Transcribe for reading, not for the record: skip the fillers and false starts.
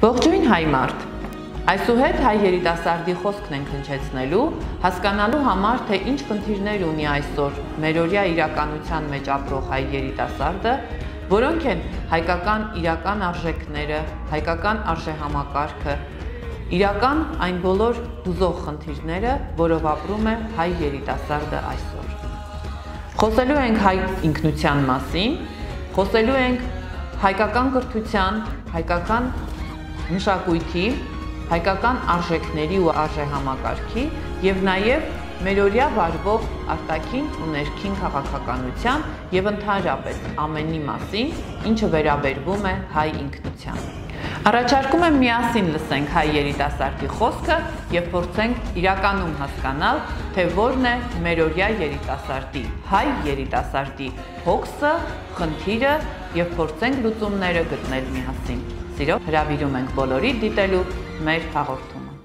Ողջույն հայ մարդ, այսուհետ հայ երիտասարդի խոսքն ենք հնչեցնելու, հասկանալու համար, թե ինչ խնդիրներ ունի այսօր մերօրյա իրականության մեջ ապրող հայ երիտասարդը, որոնք են հայկական իրական արժեքները, հայկական արժեհամակարգը, իրական այն բոլոր հուզող խնդիրները, որով ապրում է հայ երիտասարդը այսօր։ Խոսելու ենք հայ ինքնության մասին, խոսելու ենք հայկական կրթության, հայկական մշակույթի, հայկական արժեքների ու արժեհամակարգի և նաև մերօրյա վարվող արտաքին ու ներքին քաղաքականության և ընդհանրապես ամենի մասին, ինչը վերաբերվում է հայ ինքնության։ Առաջարկում եմ միասին լսենք հայ երիտասարդի խոսքը և փորձենք իրականում հասկանալ, թե որն է մերօրյա երիտասարդի, հայ երիտասարդի հոգսը, խնդիրը և փորձենք լուծումները գտնել միասին։ Սիրով հրավիրում ենք բոլորի դիտելու մեր հաղորդումը։